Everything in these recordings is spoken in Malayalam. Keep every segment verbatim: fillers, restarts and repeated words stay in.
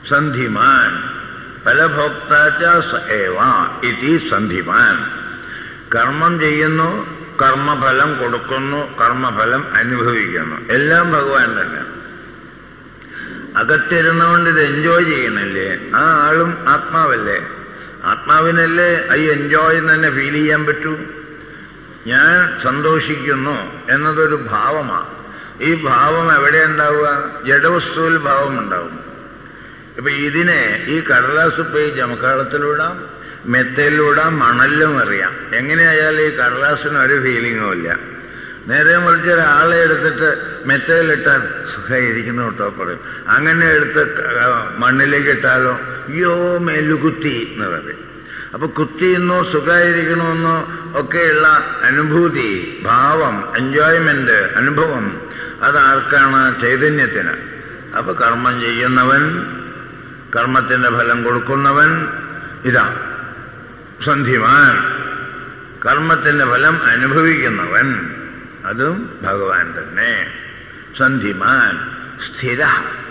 സന്ധിമാൻ ഫലഭോക്താച്ച സ ഏവ ഇതി സന്ധിമാൻ. കർമ്മം ചെയ്യുന്നു, കർമ്മഫലം കൊടുക്കുന്നു, കർമ്മഫലം അനുഭവിക്കുന്നു, എല്ലാം ഭഗവാൻ തന്നെ. അകത്തിരുന്നുകൊണ്ട് ഇത് എൻജോയ് ചെയ്യണില്ലേ, ആ ആളും ആത്മാവല്ലേ? ആത്മാവിനല്ലേ ഈ എൻജോയ് തന്നെ ഫീൽ ചെയ്യാൻ പറ്റൂ? ഞാൻ സന്തോഷിക്കുന്നു എന്നതൊരു ഭാവമാണ്. ഈ ഭാവം എവിടെ ഉണ്ടാവുക? ജഡവസ്തുവിൽ ഭാവം ഉണ്ടാവും. ഇപ്പൊ ഇതിനെ ഈ കടലാസ് ഇപ്പൊ ഈ ജമക്കാളത്തിലൂടാം, മെത്തയിലൂടാം, മണലിലും അറിയാം. എങ്ങനെയായാലും ഈ കടലാസിന് ഒരു ഫീലിങ്ങും ഇല്ല. നേരെ മറിച്ച് ഒരാളെ എടുത്തിട്ട് മെത്തയിലിട്ടാൽ സുഖമായിരിക്കുന്നു കേട്ടോ പറയും. അങ്ങനെ എടുത്ത് മണ്ണിലേക്ക് ഇട്ടാലോ അയ്യോ മെല്ലുകുത്തി എന്ന് പറയും. അപ്പൊ കുത്തിയെന്നോ സുഖമായിരിക്കണമെന്നോ ഒക്കെയുള്ള അനുഭൂതി, ഭാവം, എൻജോയ്മെന്റ്, അനുഭവം അതാർക്കാണ്? ചൈതന്യത്തിന്. അപ്പൊ കർമ്മം ചെയ്യുന്നവൻ, കർമ്മത്തിന്റെ ഫലം കൊടുക്കുന്നവൻ ഇതാ സന്ധിമാൻ. കർമ്മത്തിന്റെ ഫലം അനുഭവിക്കുന്നവൻ അതും ഭഗവാൻ തന്നെ. സന്ധിമാൻ സ്ഥിര,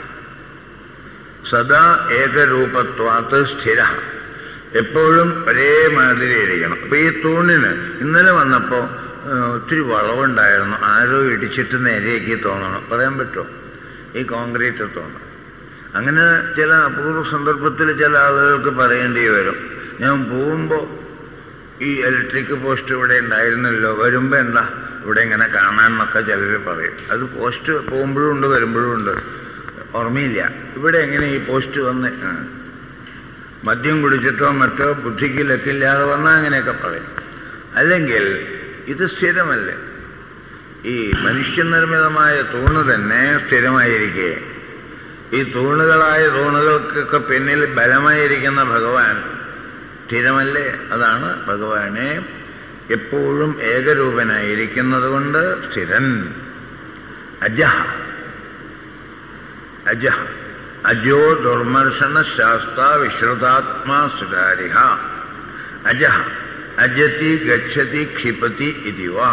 സദാ ഏകരൂപത്വാത്ത് സ്ഥിര, എപ്പോഴും ഒരേ മാതിരി ഇരിക്കണം. അപ്പൊ ഈ തൂണിന് ഇന്നലെ വന്നപ്പോ ഒത്തിരി വളവുണ്ടായിരുന്നു, ആരോ ഇടിച്ചിട്ട് നേരെയാക്കി തോന്നണം. പറയാൻ പറ്റുമോ? ഈ കോൺക്രീറ്റ് തോന്നണം. അങ്ങനെ ചില അപൂർവ സന്ദർഭത്തിൽ ചില ആളുകൾക്ക് പറയേണ്ടി വരും. ഞാൻ പോകുമ്പോൾ ഈ ഇലക്ട്രിക് പോസ്റ്റ് ഇവിടെ ഉണ്ടായിരുന്നല്ലോ, വരുമ്പോ എന്താ ഇവിടെ ഇങ്ങനെ കാണാമെന്നൊക്കെ ചിലർ പറയും. അത് പോസ്റ്റ് പോകുമ്പോഴും ഉണ്ട്, വരുമ്പോഴും ഉണ്ട്, ഓർമ്മയില്ല. ഇവിടെ എങ്ങനെ ഈ പോസ്റ്റ് വന്ന് മദ്യം കുടിച്ചിട്ടോ മറ്റോ ബുദ്ധിക്ക് ലക്കില്ലാതെ വന്നാൽ അങ്ങനെയൊക്കെ പറയും. അല്ലെങ്കിൽ ഇത് സ്ഥിരമല്ലേ? ഈ മനുഷ്യനിർമ്മിതമായ തൂണ് തന്നെ സ്ഥിരമായിരിക്കെ, ഈ തൂണുകളായ തൂണുകൾക്കൊക്കെ പിന്നിൽ ബലമായിരിക്കുന്ന ഭഗവാൻ സ്ഥിരമല്ലേ? അതാണ് ഭഗവാനെ എപ്പോഴും ഏകരൂപനായിരിക്കുന്നത് കൊണ്ട് സ്ഥിരൻ. അജഹ, അജഹ അജോ ദുർമർശന ശാസ്ത്ര വിശ്രുതാത്മാ സുരാരിഹ. അജഹ അജതി ഗച്ഛതി ക്ഷിപതി ഇതി വാ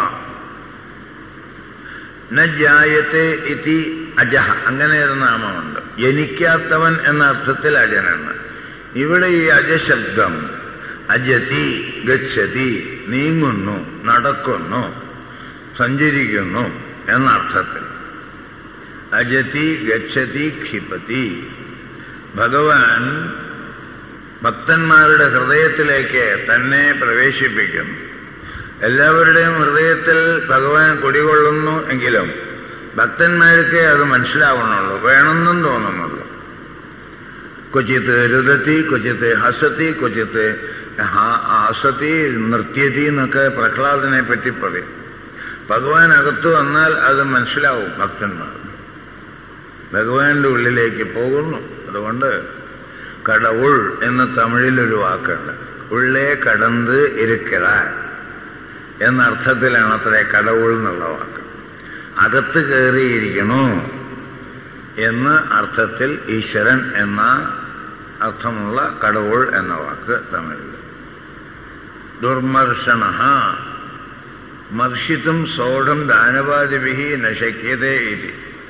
ന ജായത്തെ ഇതി അജഹ. അങ്ങനെ ഒരു നാമമുണ്ട്. ജനിക്കാത്തവൻ എന്ന അർത്ഥത്തിൽ അജനാണ്. ഇവിടെ ഈ അജശബ്ദം അജതി ഗച്ഛതി, നീങ്ങുന്നു, നടക്കുന്നു, സഞ്ചരിക്കുന്നു എന്നർത്ഥത്തിൽ. അജതി ഗച്ഛതി ക്ഷിപതി. ഭഗവാൻ ഭക്തന്മാരുടെ ഹൃദയത്തിലേക്ക് തന്നെ പ്രവേശിപ്പിക്കുന്നു. എല്ലാവരുടെയും ഹൃദയത്തിൽ ഭഗവാൻ കുടികൊള്ളുന്നു എങ്കിലും ഭക്തന്മാർക്ക് അത് മനസ്സിലാവണുള്ളൂ, വേണമെന്നും തോന്നുന്നുള്ളൂ. ക്വചിത്ത് രുദത്തി, ക്വചിത്ത് ഹസത്തി, ക്വചിത്ത് ഹസത്തി നൃത്യതി എന്നൊക്കെ പ്രഹ്ലാദനെ പറ്റി പറയും. ഭഗവാൻ അകത്തു വന്നാൽ അത് മനസ്സിലാവും ഭക്തന്മാർ. ഭഗവാന്റെ ഉള്ളിലേക്ക് പോകുന്നു. അതുകൊണ്ട് കടവുൾ എന്ന് തമിഴിലൊരു വാക്കുണ്ട്. ഉള്ളേ കടന്ന് ഇരിക്കറാൻ എന്നർത്ഥത്തിലാണ് അത്രേ കടവുൾ എന്നുള്ള വാക്ക്. അകത്ത് കയറിയിരിക്കണു എന്ന് അർത്ഥത്തിൽ ഈശ്വരൻ എന്ന അർത്ഥമുള്ള കടവുൾ എന്ന വാക്ക് തമിഴിൽ. ദുർമർഷണ മർഷിത്തും സോഢം ദാനവാദിഭിഹി നശക്യതേ ഇതി.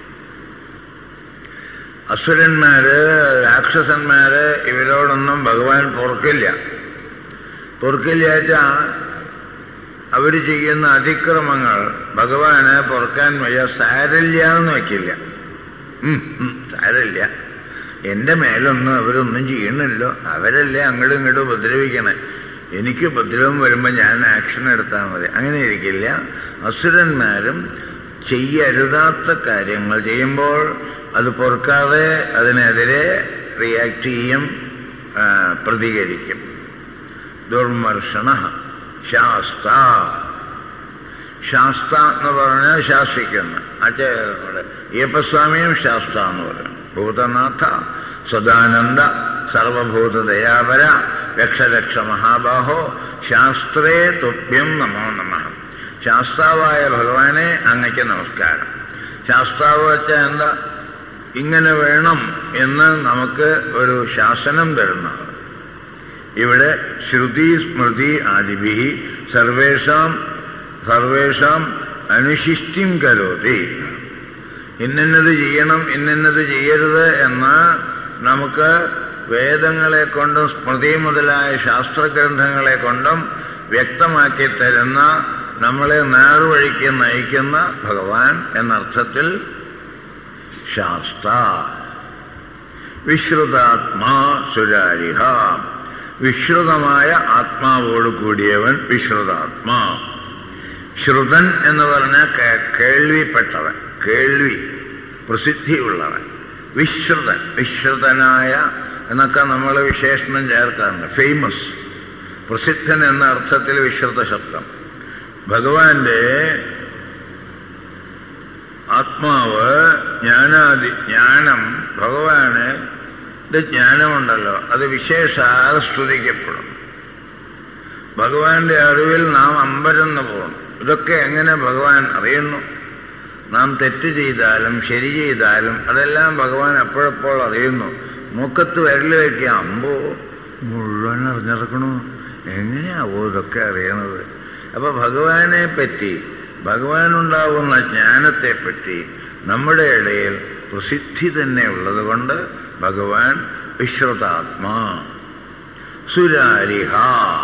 അസുരന്മാര്, രാക്ഷസന്മാര് ഇവരോടൊന്നും ഭഗവാൻ പൊറുക്കില്ല. പൊറുക്കില്ലാച്ചാ അവര് ചെയ്യുന്ന അതിക്രമങ്ങൾ ഭഗവാന് പൊറുക്കാൻ വയ്യ. സാരല്ല എന്ന് വയ്ക്കില്ല. സാരല്ല, എന്റെ മേലൊന്നും അവരൊന്നും ചെയ്യണല്ലോ, അവരല്ലേ അങ്ങോട്ടും ഇങ്ങോട്ടും ഉപദ്രവിക്കണേ, എനിക്ക് ഉപദ്രവം വരുമ്പോ ഞാൻ ആക്ഷൻ എടുത്താൽ മതി. അങ്ങനെ ഇരിക്കില്ല. അസുരന്മാരും ചെയ്യരുതാത്ത കാര്യങ്ങൾ ചെയ്യുമ്പോൾ അത് പൊറുക്കാതെ അതിനെതിരെ റിയാക്ട് ചെയ്യും, പ്രതികരിക്കും. ദുർമർഷണ ശാസ്ത. ശാസ്ത എന്ന് പറഞ്ഞാൽ ശാസിക്കുന്നു. അച്ഛേ അയ്യപ്പസ്വാമിയും ശാസ്ത എന്ന് പറയും. ഭൂതനാഥ സദാനന്ദ സർവഭൂതദയാപര രക്ഷരക്ഷ മഹാബാഹോ ശാസ്ത്രേ തുഭ്യം നമോ നമഃ. ശാസ്താവായ ഭഗവാനെ അങ്ങയ്ക്ക് നമസ്കാരം. ശാസ്താവ് വെച്ചാൽ എന്താ? ഇങ്ങനെ വേണം എന്ന് നമുക്ക് ഒരു ശാസനം തരുന്നത്. ഇവിടെ ശ്രുതി സ്മൃതി ആദിഭിഹി സർവേഷാം സർവേഷാം അനുശിഷ്ടിം കരോതി. ഇന്നത് ചെയ്യണം, ഇന്നത് ചെയ്യരുത് എന്ന നമുക്ക് വേദങ്ങളെ കൊണ്ടും സ്മൃതി മുതലായ ശാസ്ത്രഗ്രന്ഥങ്ങളെ കൊണ്ടും വ്യക്തമാക്കി തരുന്ന, നമ്മളെ നേർവഴിക്ക് നയിക്കുന്ന ഭഗവാൻ എന്നർത്ഥത്തിൽ ശാസ്ത്ര. വിശ്രുതാത്മാ സുരാരിഹ, വിശ്രുതമായ ആത്മാവോട് കൂടിയവൻ വിശ്രുതാത്മാ. ശ്രുതൻ എന്ന് പറഞ്ഞാൽ കേൾവിപ്പെട്ടവൻ, കേൾവി പ്രസിദ്ധിയുള്ളവൻ. വിശ്രുതൻ, വിശ്രുതനായ എന്നൊക്കെ നമ്മൾ വിശേഷണം ചേർക്കാറുണ്ട്. ഫേമസ്, പ്രസിദ്ധൻ എന്ന അർത്ഥത്തിൽ വിശ്രുത ശബ്ദം. ഭഗവാന്റെ ആത്മാവ് ജ്ഞാനാദി ജ്ഞാനം, ഭഗവാന് ജ്ഞാനമുണ്ടല്ലോ, അത് വിശേഷാൽ സ്തുതിക്കപ്പെടും. ഭഗവാന്റെ അറിവിൽ നാം അമ്പരന്ന് പോകുന്നു. ഇതൊക്കെ എങ്ങനെ ഭഗവാൻ അറിയുന്നു? നാം തെറ്റ് ചെയ്താലും ശരി ചെയ്താലും അതെല്ലാം ഭഗവാൻ അപ്പോഴപ്പോൾ അറിയുന്നു. മൂക്കത്ത് വിരൽ വയ്ക്കുക, അമ്പോ മുഴുവൻ അറിഞ്ഞിറക്കണു, എങ്ങനെയാവോ ഇതൊക്കെ അറിയണത്? അപ്പൊ ഭഗവാനെ പറ്റി, ഭഗവാനുണ്ടാവുന്ന ജ്ഞാനത്തെപ്പറ്റി നമ്മുടെ ഇടയിൽ പ്രസിദ്ധി തന്നെ ഉള്ളത് കൊണ്ട് ഭഗവാൻ വിശ്രുതാത്മാ. സുരാരിഹ,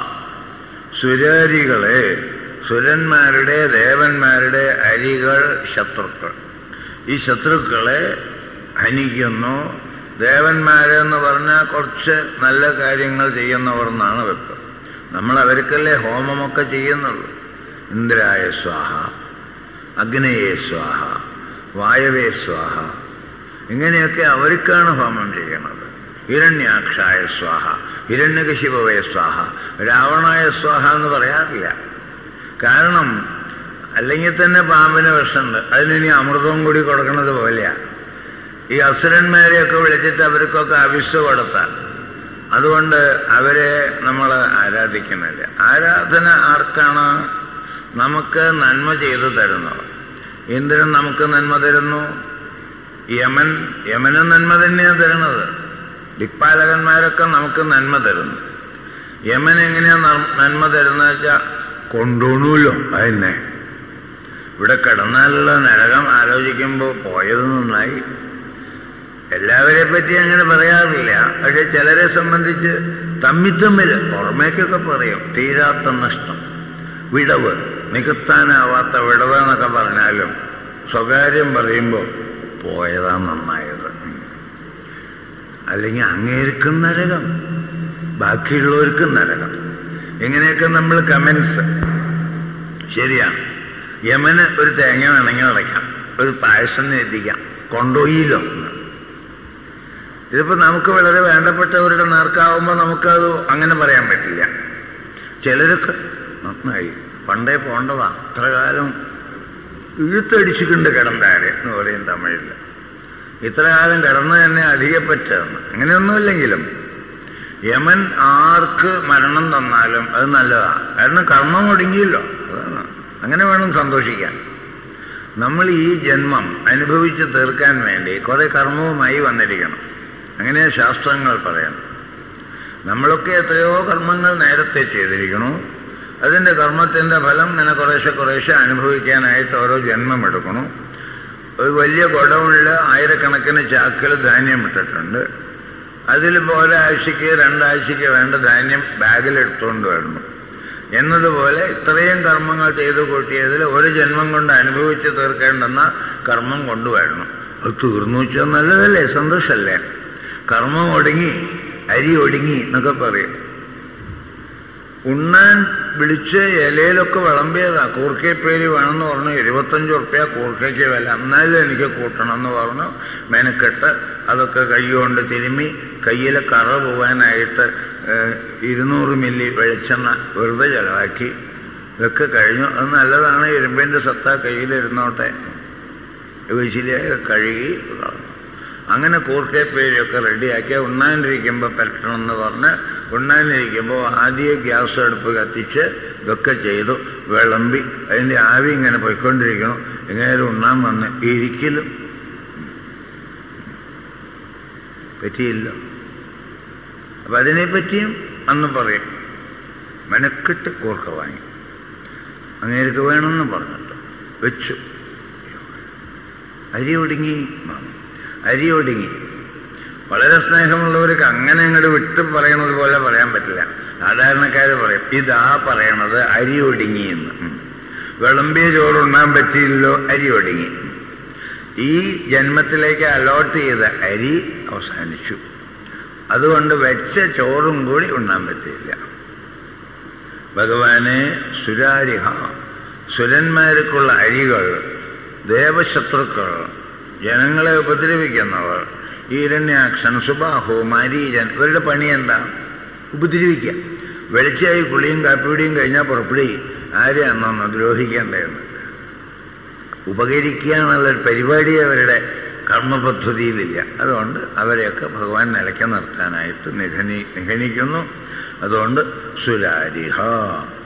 സുരാരികളെ, സുരന്മാരുടെ ദേവന്മാരുടെ അരികൾ ശത്രുക്കൾ. ഈ ശത്രുക്കളെ ഹനിക്കുന്നു. ദേവന്മാരെന്ന് പറഞ്ഞാൽ കുറച്ച് നല്ല കാര്യങ്ങൾ ചെയ്യുന്നവർ എന്നാണ് വെപ്പ്. നമ്മൾ അവർക്കല്ലേ ഹോമമൊക്കെ ചെയ്യുന്നുള്ളൂ. ഇന്ദ്രായ സ്വാഹ, അഗ്നയെ സ്വാഹ, വായവേ സ്വാഹ, ഇങ്ങനെയൊക്കെ അവർക്കാണ് ഹോമം ചെയ്യണത്. ഹിരണ്യാക്ഷായ സ്വാഹ, ഹിരണ്യകശിപവേ സ്വാഹ, രാവണായ സ്വാഹ എന്ന് പറയാറില്ല. കാരണം അല്ലെങ്കിൽ തന്നെ പാമ്പിന് വിഷമുണ്ട്, അതിനി അമൃതവും കൂടി കൊടുക്കുന്നത് പോലെയാ. ഈ അസുരന്മാരെയൊക്കെ വിളിച്ചിട്ട് അവർക്കൊക്കെ അവിശ്വ കൊടുത്താൽ, അതുകൊണ്ട് അവരെ നമ്മൾ ആരാധിക്കുന്നില്ല. ആരാധന ആർക്കാണ്? നമുക്ക് നന്മ ചെയ്തു തരുന്നവർ. ഇന്ദ്രൻ നമുക്ക് നന്മ തരുന്നു. യമൻ യമന് നന്മ തന്നെയാണ് തരുന്നത്. ദിക്പാലകന്മാരൊക്കെ നമുക്ക് നന്മ തരുന്നു. യമൻ എങ്ങനെയാ നന്മ തരുന്ന വെച്ചാൽ കൊണ്ടുപോണല്ലോ. അതിനെ ഇവിടെ കിടന്നാലുള്ള നരകം ആലോചിക്കുമ്പോൾ പോയത് നന്നായി. എല്ലാവരെ പറ്റി അങ്ങനെ പറയാറില്ല. പക്ഷെ ചിലരെ സംബന്ധിച്ച് തമ്മിത്തമ്മിൽ പുറമേക്കൊക്കെ പറയും തീരാത്ത നഷ്ടം, വിടവ്, നികത്താനാവാത്ത വിടവ് എന്നൊക്കെ പറഞ്ഞാലും സ്വകാര്യം പറയുമ്പോൾ പോയതാ നന്നായത്. അല്ലെങ്കിൽ അങ്ങേർക്കും നരകം, ബാക്കിയുള്ളവർക്കും നരകം. ഇങ്ങനെയൊക്കെ നമ്മൾ കമന്റ്സ്. ശരിയാണ്, യമന് ഒരു തേങ്ങ വേണമെങ്കിൽ അടയ്ക്കാം, ഒരു പായസം എത്തിക്കാം, കൊണ്ടുപോയില്ലോ. ഇതിപ്പോ നമുക്ക് വളരെ വേണ്ടപ്പെട്ടവരുടെ നേർക്കാവുമ്പോൾ നമുക്കത് അങ്ങനെ പറയാൻ പറ്റില്ല. ചിലരൊക്കെ നന്നായി, പണ്ടേ പോണ്ടതാ, അത്ര കാലം ഇഴുത്തടിച്ചിട്ടുണ്ട് കിടന്നാരെ എന്ന് പറയും തമിഴിൽ. ഇത്ര കാലം കിടന്ന് തന്നെ അധികപ്പറ്റെന്ന്. അങ്ങനെയൊന്നുമില്ലെങ്കിലും യമൻ ആർക്ക് മരണം തന്നാലും അത് നല്ലതാണ്. കാരണം കർമ്മം ഒടുങ്ങിയല്ലോ, അതാണ്. അങ്ങനെ വേണം സന്തോഷിക്കാൻ. നമ്മൾ ഈ ജന്മം അനുഭവിച്ച് തീർക്കാൻ വേണ്ടി കുറെ കർമ്മവുമായി വന്നിരിക്കണം. അങ്ങനെ ശാസ്ത്രങ്ങൾ പറയണം. നമ്മളൊക്കെ എത്രയോ കർമ്മങ്ങൾ നേരത്തെ ചെയ്തിരിക്കണു. അതിൻ്റെ കർമ്മത്തിൻ്റെ ഫലം ഇങ്ങനെ കുറേശ്ശെ കുറേശ്ശെ അനുഭവിക്കാനായിട്ട് ഓരോ ജന്മം എടുക്കണം. ഒരു വലിയ ഗോഡൗണിൽ ആയിരക്കണക്കിന് ചാക്കിൽ ധാന്യം ഇട്ടിട്ടുണ്ട്. അതിലിപ്പോൾ ഒരാഴ്ചയ്ക്ക് രണ്ടാഴ്ചയ്ക്ക് വേണ്ട ധാന്യം ബാഗിലെടുത്തുകൊണ്ട് വരണം എന്നതുപോലെ ഇത്രയും കർമ്മങ്ങൾ ചെയ്തു കൂട്ടിയതിൽ ഒരു ജന്മം കൊണ്ട് അനുഭവിച്ച് തീർക്കേണ്ടെന്ന കർമ്മം കൊണ്ടുവരണം. അത് തീർന്നു വെച്ചാൽ നല്ലതല്ലേ, സന്തോഷമല്ലേ? കർമ്മം ഒടുങ്ങി, അരി ഒടുങ്ങി എന്നൊക്കെ പറയും. ഉണ്ണാൻ വിളിച്ച് ഇലയിലൊക്കെ വിളമ്പിയതാ. കൂർക്കപ്പേരി വേണമെന്ന് പറഞ്ഞു. ഇരുപത്തഞ്ച് ഉറുപ്പ്യ കൂർക്കയ്ക്ക് വില. എന്നാലും എനിക്ക് കൂട്ടണം എന്ന് പറഞ്ഞു. മെനക്കെട്ട് അതൊക്കെ കൈകൊണ്ട് തിരുമ്മി കയ്യിലെ കറ പോവാനായിട്ട് ഇരുന്നൂറ് മില്ലി വെളിച്ചെണ്ണ വെറുതെ ചെലവാക്കി. ഇതൊക്കെ കഴിഞ്ഞു. അത് നല്ലതാണ്, ഇരുമ്പിൻ്റെ സത്ത കയ്യിലിരുന്നോട്ടെ വെച്ചിലെ കഴുകി കളഞ്ഞു. അങ്ങനെ കൂർക്കപ്പേരിയൊക്കെ റെഡിയാക്കി ഉണ്ണാനിരിക്കുമ്പോൾ പറ്റണമെന്ന് പറഞ്ഞ് ഉണ്ണാനിരിക്കുമ്പോൾ ആദ്യം ഗ്യാസ് അടുപ്പ് കത്തിച്ച് ഇതൊക്കെ ചെയ്തു വിളമ്പി. അതിൻ്റെ ആവി ഇങ്ങനെ പോയിക്കൊണ്ടിരിക്കണം. എങ്ങനെയാലും ഉണ്ണാൻ വന്ന് ഇരിക്കലും പറ്റിയില്ല. അപ്പം അതിനെപ്പറ്റിയും അന്ന് പറയും. മെനക്കെട്ട് കൂർക്ക വാങ്ങി അങ്ങേർക്ക് വേണമെന്ന് പറഞ്ഞിട്ട് വെച്ചു. അരി ഒടുങ്ങി അരി ഒടുങ്ങി വളരെ സ്നേഹമുള്ളവർക്ക് അങ്ങനെ അങ്ങോട്ട് വിട്ട് പറയണത് പോലെ പറയാൻ പറ്റില്ല. സാധാരണക്കാർ പറയും ഇതാ പറയണത് അരി ഒടുങ്ങി എന്ന്. വിളമ്പിയ ചോറുണ്ണാൻ പറ്റിയില്ലോ, അരി ഒടുങ്ങി. ഈ ജന്മത്തിലേക്ക് അലോട്ട് ചെയ്ത അരി അവസാനിച്ചു. അതുകൊണ്ട് വെച്ച ചോറും കൂടി ഉണ്ണാൻ പറ്റിയില്ല. ഭഗവാനെ സുരാരിഹ, സുരന്മാർക്കുള്ള അരികൾ, ദേവശത്രുക്കൾ, ജനങ്ങളെ ഉപദ്രവിക്കുന്നവർ, ഈരണ്യാക്ഷൻ, സുബാഹു, മാരീജൻ, ഇവരുടെ പണി എന്താ? ഉപദ്രവിക്കുക. വെളിച്ചായി കുളിയും കാപ്പിടിയും കഴിഞ്ഞാൽ പുറപ്പെടി, ആരെയാണെന്നൊന്ന് ദ്രോഹിക്കേണ്ടതെന്ന്. ഉപകരിക്കുക എന്നുള്ളൊരു പരിപാടി അവരുടെ കർമ്മപദ്ധതിയിലില്ല. അതുകൊണ്ട് അവരെയൊക്കെ ഭഗവാൻ നിലയ്ക്ക് നിർത്താനായിട്ട് നിഗനി നിഗണിക്കുന്നു. അതുകൊണ്ട് സുരാരിഹ